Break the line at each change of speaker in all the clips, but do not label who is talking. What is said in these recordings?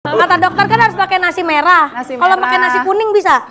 Kata dokter kan harus pakai nasi merah. Kalau pakai nasi kuning bisa.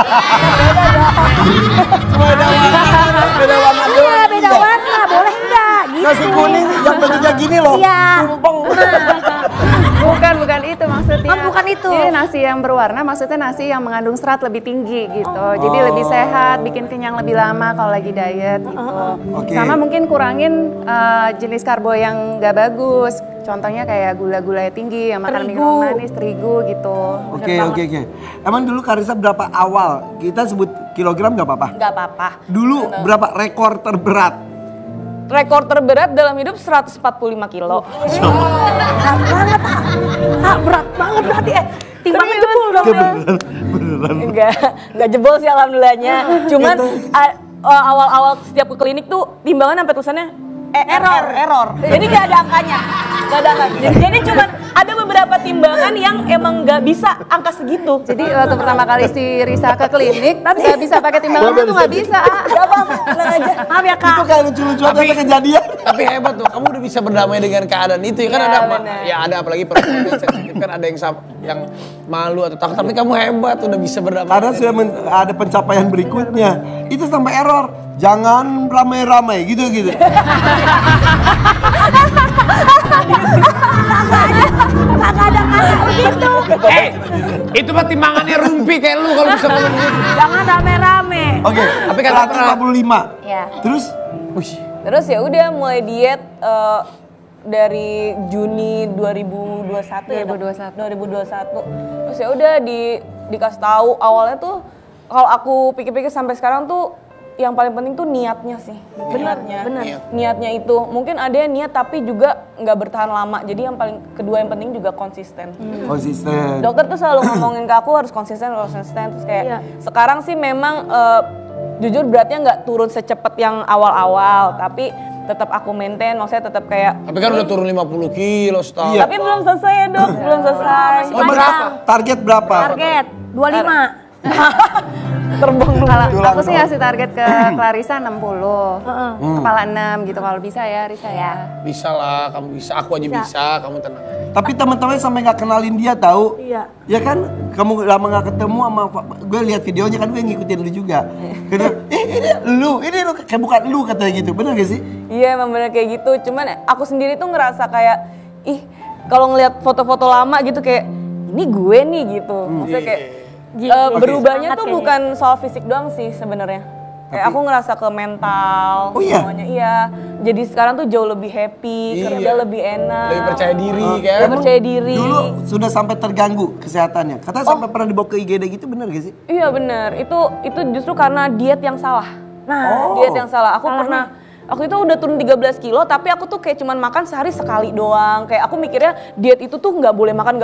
Beda warna doang.
Iya, beda warna. Boleh enggak? Gitu.
Nasi kuning yang bentuknya gini loh.
Iya.
Tumpeng.
Bukan itu maksudnya.
Oh, bukan itu.
Jadi nasi yang berwarna maksudnya nasi yang mengandung serat lebih tinggi gitu. Jadi lebih sehat, bikin kenyang lebih lama kalau lagi diet gitu.
Oke.
Sama mungkin kurangin jenis karbo yang nggak bagus. Contohnya kayak gula-gula tinggi, yang makan minuman manis, terigu gitu.
Oke. Emang dulu Karissa berapa awal? Kita sebut kilogram nggak apa-apa?
Nggak apa-apa.
Dulu berapa rekor terberat?
Rekor terberat dalam hidup 145 kilo.
Berat banget, berat banget berarti. Timbangan jebol dong.
Beneran.
Enggak jebol sih alhamdulillahnya. Cuman awal-awal setiap ke klinik tuh timbangan sampai tulisannya error. Jadi nggak ada angkanya. Jadi cuman ada beberapa timbangan yang emang nggak bisa angka segitu.
Jadi waktu pertama kali si Risa ke klinik, nggak bisa pakai timbangan tuh nggak bisa.
Gak apa-apa, tenang aja.
Maaf ya Kak.
Itu kayak lucu-lucu aja kejadian.
Tapi hebat tuh, kamu udah bisa berdamai dengan keadaan itu ya kan ada apalagi perempuan yang sensitif kan ada yang malu atau takut, tapi kamu hebat udah bisa berdamai.
Karena sudah ada pencapaian berikutnya. Itu sampai error. Jangan ramai-ramai gitu.
Kagak ada kata begitu.
Itu mah timbangannya rumpi kayak lu kalau bisa ngomong gitu.
Jangan rame-rame.
Oke,
Tapi kan
145.
Ya.
Terus?
Terus ya udah mulai diet dari Juni 2021 ya. 2021. Terus ya udah dikasih tahu awalnya tuh kalau aku pikir-pikir sampai sekarang tuh yang paling penting tuh niatnya sih.
Benar.
Niatnya itu. Mungkin ada yang niat tapi juga nggak bertahan lama. Jadi yang paling kedua yang penting juga konsisten.
Konsisten.
Dokter tuh selalu ngomongin ke aku harus konsisten. Terus kayak sekarang sih memang jujur beratnya nggak turun secepat yang awal-awal, tapi tetap aku maintain, maksudnya tetap kayak.
Tapi kan udah turun 50 kilo setahun.
Tapi belum selesai ya dok, belum selesai.
Berapa? Target berapa?
Target 25.
Terbang
Kalau aku sih ngasih target ke Clarissa 60, kepala 6 gitu kalau bisa ya Risa ya.
Bisa lah, kamu bisa. Aku aja bisa, kamu tenang aja.
Tapi teman-teman sampai nggak kenalin dia tahu.
Iya.
Ya kan? Kamu lama nggak ketemu sama gue lihat videonya kan gue ngikutin lu juga. Karena ini lu kayak bukan lu katanya gitu. Benar gak sih?
Iya emang bener kayak gitu. Cuman aku sendiri tuh ngerasa kayak kalau ngeliat foto-foto lama gitu kayak ini gue nih gitu. Maksudnya kayak berubahnya tuh bukan soal fisik doang sih sebenarnya. Kayak aku ngerasa ke mental semuanya. Iya. Jadi sekarang tuh jauh lebih happy, kerja lebih enak.
Lebih percaya diri kan?
Lebih percaya diri.
Dulu sudah sampai terganggu kesehatannya. Katanya sampai pernah dibawa ke IGD gitu, bener gak sih?
Iya bener. Itu justru karena diet yang salah. Diet yang salah. Aku pernah waktu itu udah turun 13 kilo, tapi aku tuh kayak cuman makan sehari sekali doang. Kayak aku mikirnya diet itu tuh nggak boleh makan.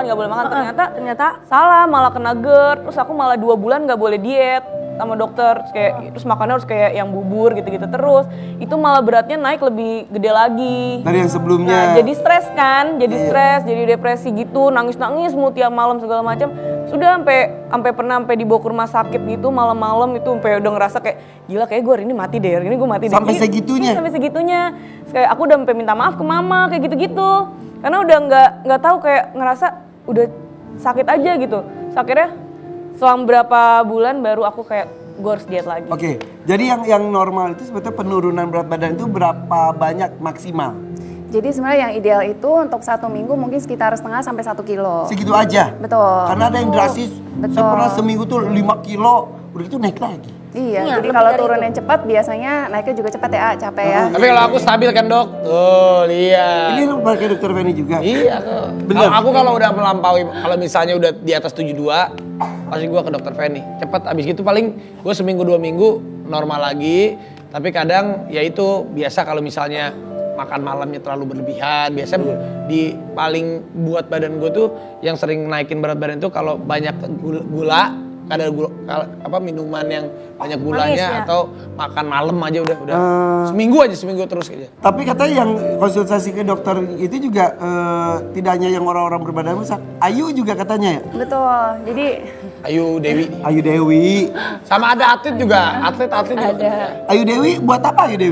Ternyata salah, malah kena GERD. Terus aku malah 2 bulan nggak boleh diet sama dokter. Terus makannya harus kayak yang bubur gitu-gitu terus. Itu malah beratnya naik lebih gede lagi.
Dari yang sebelumnya.
Nah, jadi stres kan, jadi depresi gitu, nangis mulu tiap malam segala macam. Sudah sampai pernah dibawa ke rumah sakit gitu malam-malam itu sampai udah ngerasa kayak gila kayak gue hari ini mati deh.
Sampai segitunya.
Sampai segitunya. Kayak aku udah sampai minta maaf ke mama kayak gitu-gitu. Karena udah nggak tahu kayak ngerasa udah sakit aja gitu. Terus akhirnya selang berapa bulan baru aku kayak gue harus diet lagi.
Oke, jadi yang normal itu sebetulnya penurunan berat badan itu berapa banyak maksimal?
Jadi sebenarnya yang ideal itu untuk 1 minggu mungkin sekitar setengah sampai 1 kilo.
Segitu aja?
Betul.
Karena ada yang drastis, saya pernah seminggu tuh 5 kilo, udah gitu naik lagi.
Iya, jadi kalau turun yang cepat biasanya naiknya juga cepat ya, capek ya.
Tapi kalau aku stabil kan dok? Tuh, lihat.
Ini lu pakai dokter Feni juga?
Iya tuh.
Bener.
Aku kalau udah melampaui, kalau misalnya udah di atas 72, pasti gue ke dokter Feni. Cepet, abis gitu paling gue seminggu 2 minggu normal lagi. Tapi kadang ya itu biasa kalau misalnya makan malamnya terlalu berlebihan. Biasanya di paling buat badan gue tuh yang sering naikin berat badan tuh kalau banyak gula kadar gula, minuman yang banyak gulanya atau makan malam aja udah seminggu terus aja.
Tapi katanya yang konsultasi ke dokter itu juga tidak hanya yang orang-orang berbadan besar, Ayu juga katanya ya?
Betul, jadi
Ayu Dewi.
Sama ada
atlet juga.
Ada.
Ayu Dewi buat apa Ayu Dewi?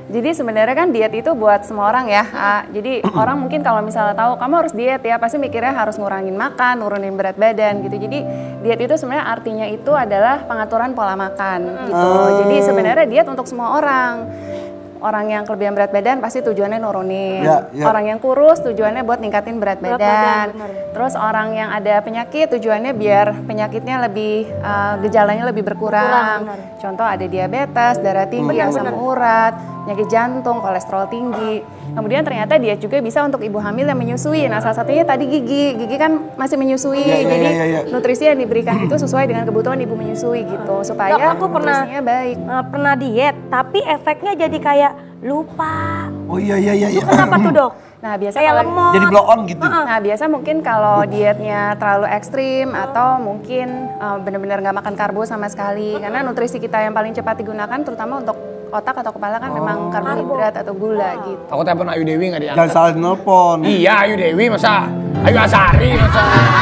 Jadi sebenarnya kan diet itu buat semua orang ya. Jadi orang mungkin kalau misalnya tahu kamu harus diet ya, pasti mikirnya harus ngurangin makan, nurunin berat badan gitu. Jadi diet itu sebenarnya artinya itu adalah pengaturan pola makan gitu. Jadi sebenarnya diet untuk semua orang. Orang yang kelebihan berat badan pasti tujuannya nurunin. Orang yang kurus tujuannya buat ningkatin berat badan. Terus orang yang ada penyakit tujuannya biar penyakitnya lebih gejalanya lebih berkurang. Contoh ada diabetes, darah tinggi, asam urat, penyakit jantung, kolesterol tinggi. Kemudian ternyata diet juga bisa untuk ibu hamil yang menyusui. Nah, salah satunya tadi Gigi. Gigi kan masih menyusui. Jadi nutrisi yang diberikan itu sesuai dengan kebutuhan ibu menyusui gitu supaya nutrisinya baik.
Pernah diet, tapi efeknya jadi kayak lupa.
Oh iya.
Itu kenapa tuh dok?
Nah biasa
Kayak
kalau
lemot.
Jadi blow on gitu.
Nah biasa mungkin kalau dietnya terlalu ekstrim atau mungkin benar-benar nggak makan karbo sama sekali. Karena nutrisi kita yang paling cepat digunakan terutama untuk otak atau kepala kan memang karbohidrat atau gula gitu.
Aku telepon Ayu Dewi nggak diangkat.
Jangan salah nelpon.
Iya Ayu Dewi masa Ayu Asari masa.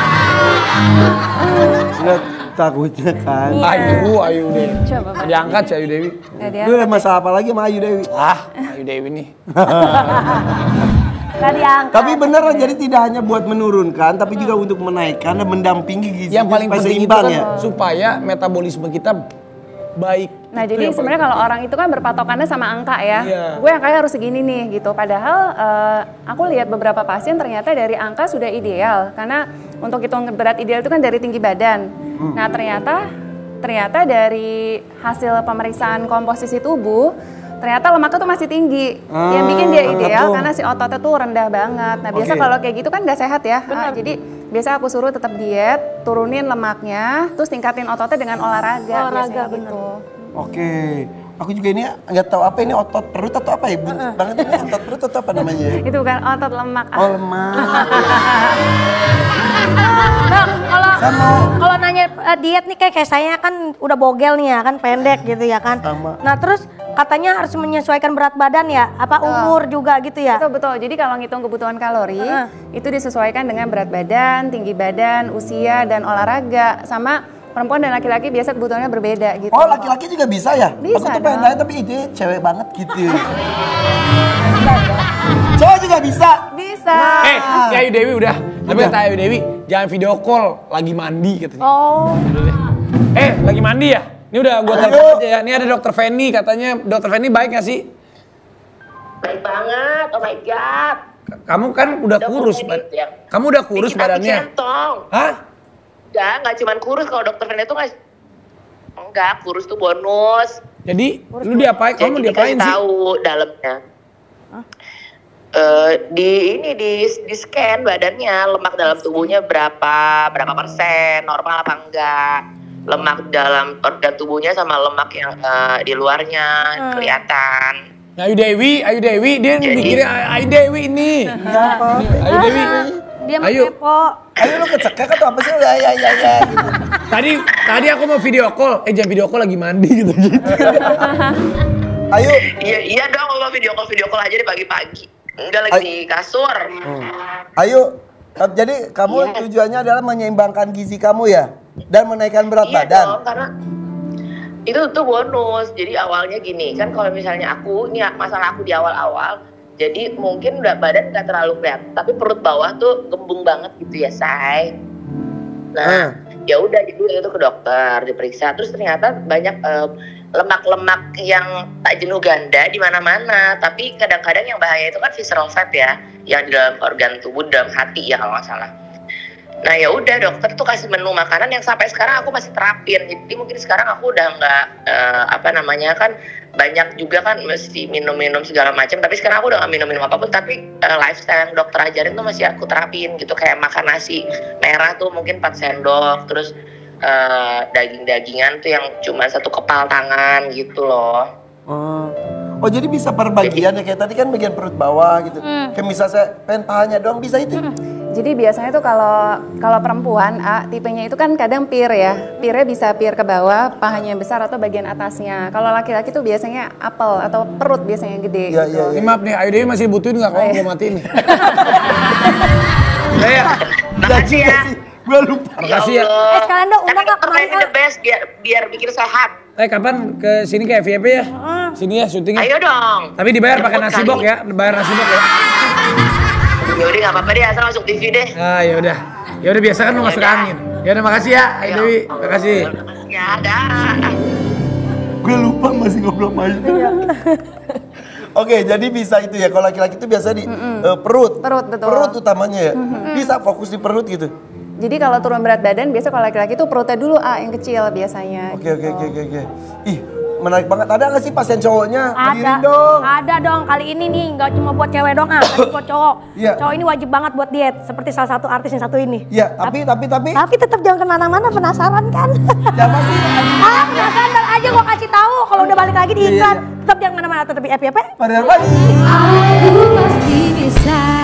Lihat takutnya kan.
Ayu Dewi.
Coba, Pak.
Diangkat si Ayu Dewi.
Nggak
Lu
diangkat.
ada masalah apa lagi sama Ayu Dewi?
Ayu Dewi nih.
Gak diangkat.
Tapi beneran jadi tidak hanya buat menurunkan, tapi juga untuk menaikkan dan mendampingi gizi
Yang paling
supaya
penting itu
seimbang
kan
ya.
supaya metabolisme kita baik.
Nah jadi sebenarnya kalau orang itu kan berpatokannya sama angka ya.
Iya.
Gue angkanya harus segini nih gitu. Padahal aku lihat beberapa pasien ternyata dari angka sudah ideal. Karena untuk hitung berat ideal itu kan dari tinggi badan. Nah ternyata dari hasil pemeriksaan komposisi tubuh, ternyata lemaknya tuh masih tinggi. Yang bikin dia ideal karena si ototnya tuh rendah banget. Nah biasa kalau kayak gitu kan nggak sehat ya. Jadi biasa aku suruh tetap diet, turunin lemaknya, terus tingkatin ototnya dengan olahraga biasanya gitu.
Oke. Aku juga ini nggak tahu apa ini otot perut atau apa ya. Bunyi banget ini otot perut atau apa namanya?
Itu bukan otot, lemak.
Oh lemak.
Dok, kalau nanya diet nih kayak saya kan udah bogel nih ya kan, pendek gitu ya kan.
Sama.
Nah terus katanya harus menyesuaikan berat badan ya, apa umur juga gitu ya?
Betul. Jadi kalau ngitung kebutuhan kalori, itu disesuaikan dengan berat badan, tinggi badan, usia, dan olahraga. Sama perempuan dan laki-laki biasa kebutuhannya berbeda gitu.
Oh laki-laki juga bisa ya?
Bisa
Aku tuh pengen
dong.
nanya tapi ide cewek banget gitu. Cowok juga bisa.
Bisa.
Si Ayu Dewi udah. Tapi kata Ayu Dewi jangan video call lagi mandi katanya.
Oh.
Lagi mandi ya? Ini udah gua telepon aja ya. Ini ada Dokter Feni katanya. Dokter Feni baik gak sih?
Baik banget, oh my god.
Kamu kan udah kurus. Kamu udah kurus
Bikin hati
badannya.
centong.
Hah?
Enggak cuma kurus, kalau dokter Feni itu enggak, kurus tuh bonus.
Jadi lu diapain? Kamu
Jadi
diapain
dikasih
sih?
tahu dalamnya. Di scan badannya, lemak dalam tubuhnya berapa persen, normal apa enggak. Lemak dalam organ tubuhnya sama lemak yang di luarnya kelihatan.
Ayu Dewi, dia mikirnya Ayu Dewi ini. Ayu Dewi.
Dia mah
Ayo.
kepo.
Ayo lu kecekek atau apa sih? Ya gitu.
Tadi aku mau video call. Jangan video call lagi mandi gitu.
Ayo.
Iya dong, mau video call aja di pagi-pagi. Enggak lagi di kasur.
Ayo. Jadi kamu tujuannya adalah menyeimbangkan gizi kamu ya? Dan menaikkan berat
Iya
badan?
dong, karena itu tuh bonus. Jadi awalnya gini, kan kalau misalnya ini masalah aku di awal-awal, jadi mungkin udah badan nggak terlalu kelihatan, tapi perut bawah tuh gembung banget gitu ya, say. Nah, ya udah jadi itu ke dokter, diperiksa, terus ternyata banyak lemak-lemak yang tak jenuh ganda di mana-mana. Tapi kadang-kadang yang bahaya itu kan visceral fat ya, yang di dalam organ tubuh, dalam hati ya kalau nggak salah. Nah ya udah dokter tuh kasih menu makanan yang sampai sekarang aku masih terapin. Jadi mungkin sekarang aku udah nggak kan banyak juga kan mesti minum-minum segala macam. Tapi sekarang aku udah nggak minum-minum apapun. Tapi lifestyle yang dokter ajarin tuh masih aku terapin gitu. Kayak makan nasi merah tuh mungkin 4 sendok. Terus daging-dagingan tuh yang cuma 1 kepal tangan gitu loh.
Oh jadi bisa per bagian ya, kayak tadi kan bagian perut bawah gitu. Kayak misal saya pengen pahanya doang bisa itu.
Jadi biasanya tuh kalau perempuan tipenya itu kan kadang pir ya. Pirnya bisa pir ke bawah, pahanya besar atau bagian atasnya. Kalau laki-laki tuh biasanya apel atau perut biasanya gede
Iya,
gitu.
iya,
Ini maaf nih, Ayu Dewi masih butuhin nggak kalau mau matiin nih? Ya.
Makasih ya.
Gue lupa.
Makasih ya.
Allah.
Sekalian dong undang
Tapi
nggak
dokter
kemarin
Feni the best biar bikin sehat.
Kapan ke sini ke FYP ya? Sini ya syutingnya.
Ayo dong.
Tapi dibayar pakai nasi bok ya, bayar nasi bok ya.
Yaudah nggak apa-apa deh, asal masuk TV deh.
Ah yaudah. Yaudah biasa kan lu masuk angin. Yaudah makasih ya, Ayu Dewi. Makasih.
Ya, dah.
Gue lupa masih ngobrol sama Ayu. Oke, jadi bisa itu ya. Kalau laki-laki itu biasa di perut.
Perut, betul.
Perut utamanya ya. Bisa fokus di perut gitu.
Jadi kalau turun berat badan, biasa kalau laki-laki itu perutnya dulu yang kecil biasanya.
Oke. Ih, menarik banget. Ada nggak sih pasien cowoknya? Hadirin dong.
Ada dong. Kali ini nih nggak cuma buat cewek dong, tapi buat cowok.
Iya.
Cowok ini wajib banget buat diet, seperti salah satu artis yang satu ini.
Iya, tapi
tetap jangan kemana-mana, penasaran kan?
siapa sih?
Penasaran, ntar aja gua kasih tahu kalau udah balik lagi di iklan. Tetap jangan kemana-mana, tetap di FYP.
Pada pagi.
Aku pasti bisa